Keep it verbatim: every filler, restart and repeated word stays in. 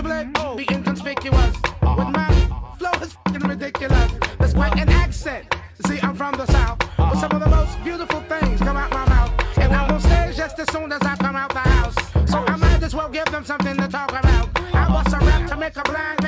visibly, be inconspicuous. With my flow is f***ing ridiculous. There's quite an accent. See, I'm from the South, but some of the most beautiful things come out my mouth. And I'm on stage just as soon as I come out the house. So I might as well give them something to talk about. I bust a rap to make a blind